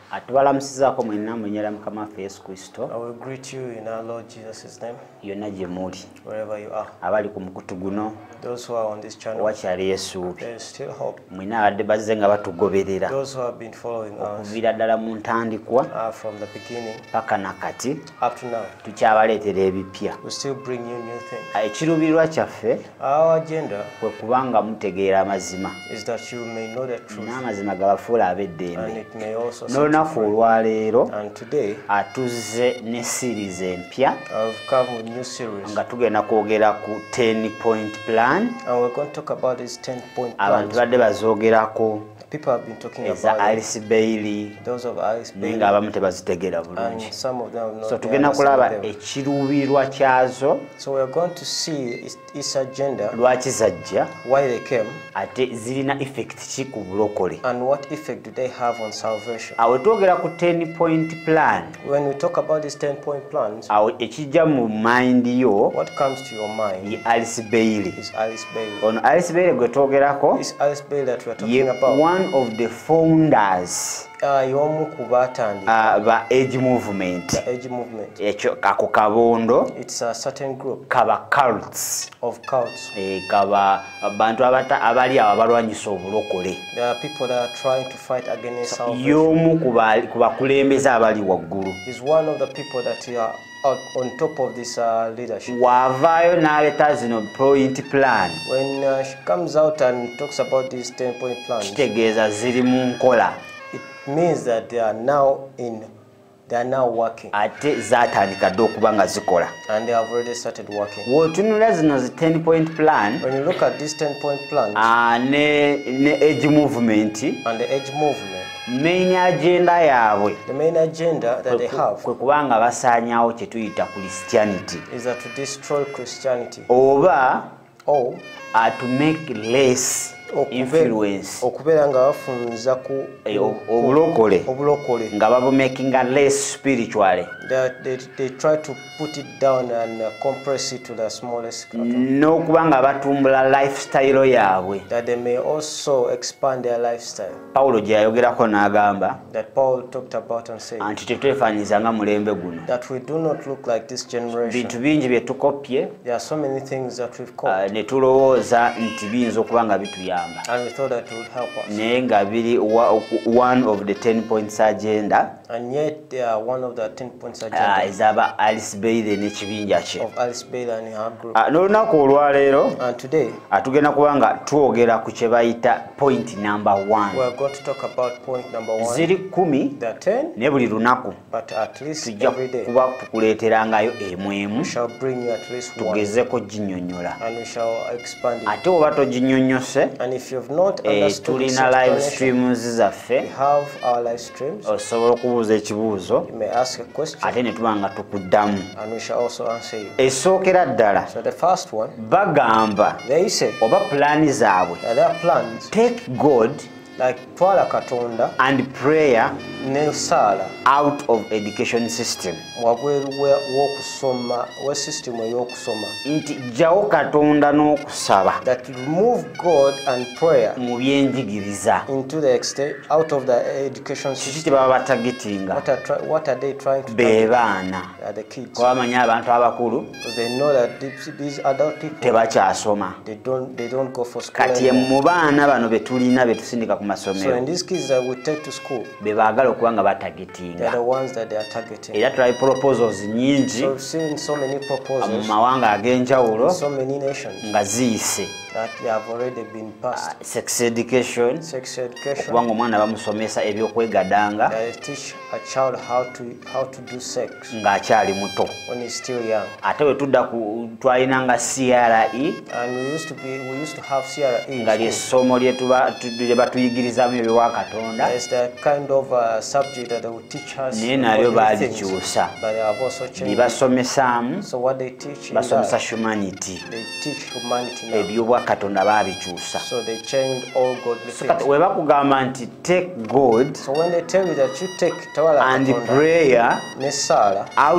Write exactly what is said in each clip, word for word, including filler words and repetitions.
Atubalamusizako mwenna mwenyera Mukama waffe Yesu Kristo. I will greet you in our Lord Jesus' name. Yonna gye muli. Wherever you are. Abali ku mukutu guno. Those who are on this channel. Wakyali essuubi. There is still hope. Mwina abadde bazze nga batugoberera. Those who have been following us. Okuviira ddala mu ntandikwa. Uh, from the beginning. Paka nakati. Up to now. Tukyabaleetera ebipya. We still bring you new things. Ekiruubirirwa kyaffe. Our agenda. Kwe kubanga mutegeera amazima. Is that you may know the truth. N'amazima gabafuula ab'eddembe. And it may also. N'olunaku olwaleero. And today. Atuzze ne series empya. I've come with new series. Nga tugenda kwogera ku ten point plan. And we're going to talk about this ten point plan. Abantu badde bazoogerako. People have been talking about Alice Bailey. Those of Alice Bailey. Nenga abamu tebazitegera bulungi. And some of them have not. So tugenda kulaba ekiruubirirwa kyazo. So we are going to see its agenda. Lwaki zajja. Why they came. Ate zirina effect ki ku bulokole. And what effect do they have on salvation. Awe twogera ku ten point plan. When we talk about these ten point plans. Awe ekijja mu mind yo. What comes to your mind. Ye Alice Bailey. Is Alice Bailey. On Alice Bailey gwe twogerako. Is Alice Bailey that we are talking about. One of the founders. Uh, yomu kubatandi. Uh, ba age movement. The age movement. Echo kako kabondo. It's a certain group. Kaba cults. Of cults. E kaba bantu abata abali abalwanyisa obulokole. There are people that are trying to fight against salvation. Yomu kubali kubakulembeza abali waggulu. Is one of the people that are out on top of this uh, leadership. Wavayo naleta zino point plan. When uh, she comes out and talks about these ten point plans. Kitegeeza ziri mu nkola. It means that they are now in, they are now working. Ate zatandika dde okuba nga zikola. And they have already started working. W'otunula zino zi ten point plan. When you look at this ten point plan. Uh, ne, ne age movement. And the age movement. Main agenda yaabwe. The main agenda that they have. Kwe kubanga basaanyaawo kye tuyita Christianity. Is that to destroy Christianity. Oba. Or. Uh, to make less. Influence okubera nga bafunza ku obulokole obulokole nga babo making a less spiritually. They, they, they try to put it down and uh, compress it to the smallest. No kubanga batumbula lifestyle yaabwe. That they may also expand their lifestyle. Paulo gye yayogerako n'agamba. That Paul talked about and said. Anti tetwefaanyiza nga mulembe guno. That we do not look like this generation. Bintu bingi bye tukopye. There are so many things that we've copied. Uh, ne tulowooza nti biyinza okuba nga bituyamba. And we thought that it would help us. Naye nga biri one of the ten points agenda. And yet they are one of the ten points agenda. Uh, ezaba Alice Bailey n'ekibinja kye. Of Alice Bailey and her group. Uh, n'olunaku olwaleero. And today. Atugenda kuba nga twogera ku kye bayita point number one. We are going to talk about point number one. Ziri kumi. There are ten. Ne buli lunaku. But at least every day. Kuba tukuleeterangayo emu emu. We shall bring you at least one. Tugezeko ginnyonnyola. And we shall expand it. Ate oba toginnyonnyose. And if you have not understood this tulina live streams zaffe. We have our live streams. Osobola okubuuza ekibuuzo. You may ask a question. Ate ne tuba nga tukuddamu. And we shall also answer you. Esookera ddala. So the first one. Bagamba. They say. Oba pulaani zaabwe. Their plans. Take God. Like twala katonda. And prayer. Ne sala. Out of education system. Wabweru w'okusoma we system ey'okusoma. Nti jjawo katonda n'okusaba. That remove God and prayer. Mu byenjigiriza. Into the extent out of the education system. Kiki baba batagetinga. What are what are they trying to do? Be baana. Are the kids. Kwamanya abantu abakulu. Because they know that these adult people. Tebakyasoma. They don't they don't go for school. Kati mu baana bano be tulina be tusindika ku masomero. So in these kids that we take to school. Be baagala okuba nga batagetinga. They are the ones that they are targeting. Era try proposals nyingi. So we've seen so many proposals. Mu mawanga ag'enjawulo. So many nations. Nga ziyise. That they have already been passed. Uh, sex education. Sex education. Kubanga omwana bamusomesa ebyokwegadanga. They teach a child how to how to do sex. Ng'akyali muto. When he's still young. Ate we tudda ku twalinanga C R E. And we used to be we used to have C R E. Nga lyessomo lye tuba lye batuyigirizamu ebya Katonda. It's the kind of uh, subject that they will teach us. Naye nalyo baalikyusa. But they have also changed. Libasomesaamu. So what they teach. Basomesa humanity. They teach humanity now. Ebyobwa Katonda baabikyusa. So they changed all godly things. So we bakugamba nti take God. So when they tell you that you take tawala and Katonda, prayer ne sala out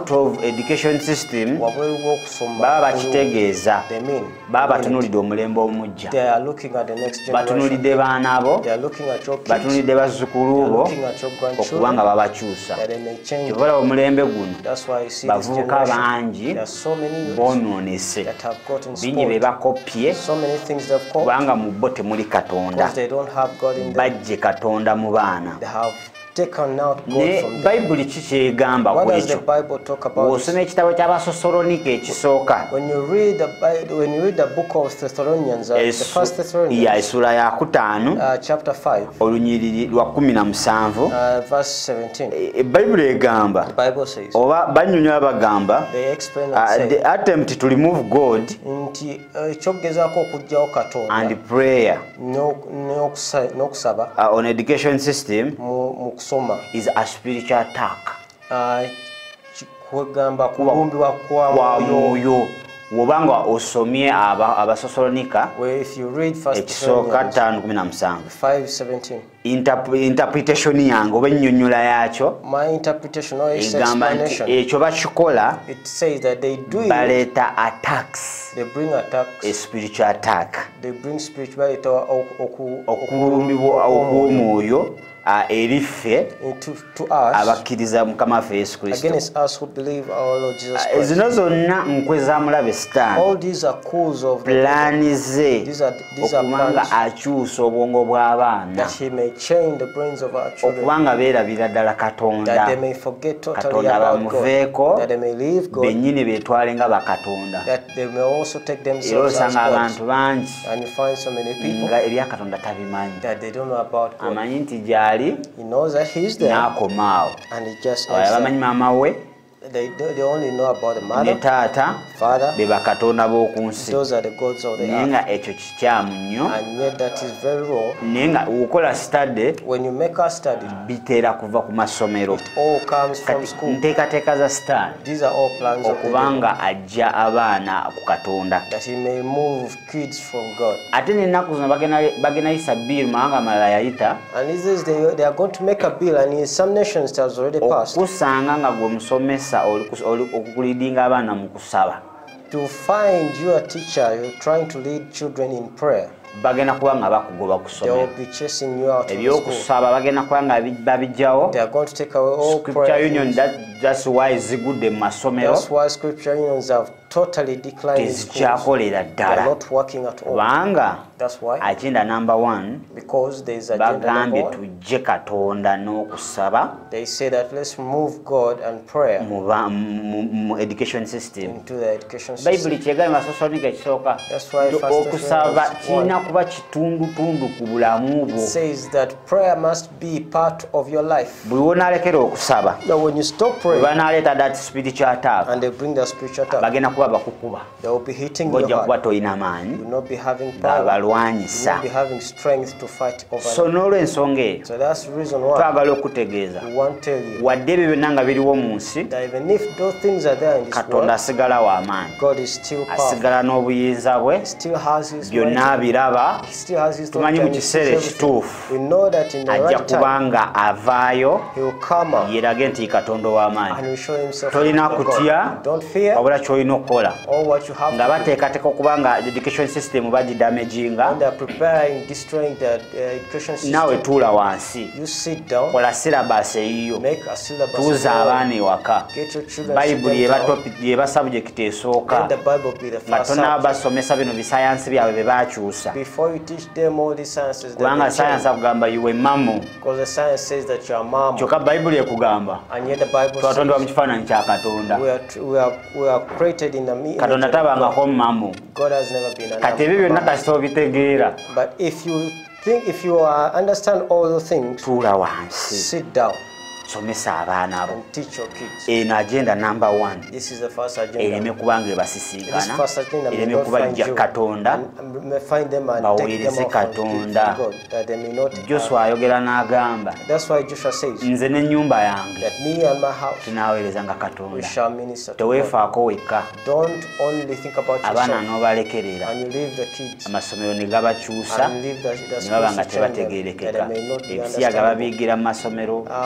out of education system wabweru bw'okusoma baba bakitegeeza they mean baba batunulidde omulembe omujja they are looking at the next generation batunulidde baana bo they are looking at your kids batunulidde bazzukulu bo okuba nga babakyusa that they may change kyobola omulembe guno that's why you see this bavubuka generation bangi there are so many youths bonoonese that have gotten bingi be spoiled bakopye so many things they've caught kubanga mu bo temuli katonda because they don't have God in them bajje katonda mu baana they have taken out God ne from them. bayibuli kikyegamba What ku does the ekyo Bible talk about? bw'osoma ekitabo ky'abasosolonika ekisooka When you read the Bible, when you read the book of Thessalonians, uh, the first Thessalonians, ya essula ya kutaano uh, chapter five, olunyiriri lwa kumi na musanvu uh, verse seventeen, e bayibuli egamba the Bible says, oba banyonyola bagamba they explain uh, and say, the attempt to remove God nti ekyogezaako okugyawo Katonda and prayer no- n'okusa- n'okusaba uh, on education system mu mu kusoma is a spiritual attack uh, ki- kwegamba kulumbibwa kwa kwa mwoyo. mwoyo wobanga osomye aba- abasosolonika Where if you read first ekisooka Thessalonians ttaano kumi na musanvu five seventeen, Interp- interpretation yange oba ennyonnyola yakyo my interpretation or its egamba nti explanation, ekyo bakikola it says that they do it, baleeta attacks they bring attacks, a spiritual attack they bring spirituality or oku- oku- okulumbibwa okw'omwoyo uh, eriffe into to us abakkiriza mukama waffe yesu kristo against us who believe our Lord Jesus Uh, Christ. zino zonna nkwe za mulabe sitaani All these are cause of the devil, pulaani ze These are- these are okubanga plans. akyusa obwongo bw'abaana that he may change the brains of our children, okubanga beerabira ddala that katonda they may forget totally katonda about God, bamuveeko that they may leave God, bennyini beetwale nga bakatonda that they may also take era themselves as osanga abantu gods. bangi And you find so many people nga ebyakatonda tabimanyi that they don't know about God. amanyi nti gy'ali He knows that he's there n'akomaawo and he just awo ends abamanyi there. maama we They, they only know about the ne mother, taata father. be bakatonda b'oku nsi Those are the gods of the naye earth. nga ekyo kikyamu nnyo And yet that is very wrong. naye nga okukola sitade When you make a study, biteera kuva ku masomero all comes from kati school. nteekateeka za sitaani These are all plans of the devil, okubanga ajja abaana ku katonda that he may move kids from God. ate n'ennaku zino bagenda- bagenda yisa biiri mawanga amalala yayita And this is they, they are going to make a bill, and in some nations it has already passed, okusanga nga gwe musomesa oli kus- oli okukulidinga abaana mu kusaba to find you a teacher you're trying to lead children in prayer. bagenda kuba nga bakugoba ku They will ssomero be chasing you out of the school. ebyokusaba bagenda kuba nga bi- babijjawo They are going to take away all scripture prayer. union things. that, that's why zigudde mu masomero That's why scripture unions have totally declined in schools. tezikyakolera They ddala are not working at all. kubanga That's why. agenda number one Because there is agenda number bagambye one. tujje katonda n'okusaba They say that let's move God and prayer mu ba- mu mu education system into the education bayibuli system. kyegambye basosonika ekisooka That's why nti First okusaba Thessalonians kirina one kuba kitundutundu ku bulamu It bwo says that prayer must be part of your life. buli wonaalekera okusaba Now when you stop praying banaaleeta that spiritual attack and they bring the spiritual attack, bagenda kuba bakukuba they will be hitting your ng'ojja kuba heart. tolina maanyi You will not be having power. You will g'abalwanyisa not be having strength to fight over so them. n'olw'ensonga eyo So that's the reason why twagala okutegeeza we want to tell you wadde ebyo byonna nga biriwo mu nsi that even if those things are there in this katonda world, asigala w'amaanyi God is still powerful. asigala n'obuyinza bwe He still has his byonna might. abiraba He still has his tumanyi mu authority. He kiseera sees everything. ekituufu We know that in the ajja right time kubanga avaayo he will come up yeerage nti katonda ow'amaanyi and will show himself. tolina to God. kutya Don't fear wabula ky'olina okukola all what you have nga to do. bateekateeka okubanga education system bagidamaginga When they are preparing, destroying the uh, education system, naawe tuula wansi you sit down, kola silabasi eyiyo make a syllabus, tuuza of abaana ewaka get your children, sit bayibuli them yeba down, topic yeba subject esooka let the Bible be the nga first tonaba subject. basomesa bino bisayansi byabwe bye bakyusa Before you teach them all these sciences, kubanga sayansi akugamba iwe mamu because the science says that you are mom, kyokka bayibuli ekugamba and yet the Bible twatondebwa mu says kifaananyi kya katonda we are, we are, we are created in the image katonda of God. tabangako mamu God has never been an kati ebyo byonna kasita obitegeera But if you think, if you uh, understand all the things, tuula wansi sit down somesa abaana bo and teach your kids. eno agenda number one This is the first agenda. ereme kubanga This ebasisinkana first agenda may ereme not find kubajja you katonda and, and may find them and take them baweereze off and give to katonda God, that they may not. Joshua ayogera n'agamba That's why Joshua says nze n'ennyumba yange that me and my house tunaaweerezanga we katonda shall minister to God. teweefaako wekka Don't only think about abaana yourself n'obalekerera and you leave the kids amasomero ne gabakyusa and leave the, the ne baba nga schools to change them, that tebategeerekeka they may not be ebisiyaga understandable. babiyigira mu masomero Uh, all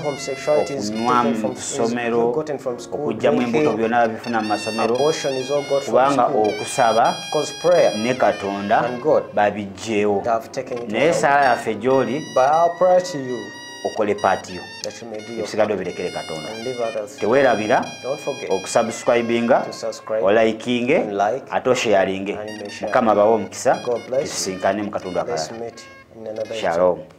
homosexuality is okunywa taken mu from, is ssomero gotten from school, okujjamu embuto drinking, byonna babifuna mu masomero abortion is all got from kubanga school. okusaba Because prayer ne Katonda and God babijjeewo they have taken it naye away. saala yaffe gy'oli But our prayer to you okole paatiyo that you may do your ebisigadde part obirekere Katonda and leave others. teweerabira Don't forget okusubscribinga to subscribe olaikinge and like ate osharinge and you may share. mukama bawe omukisa God bless you. tusinkane mu katundu Let's akalala meet in another shalom.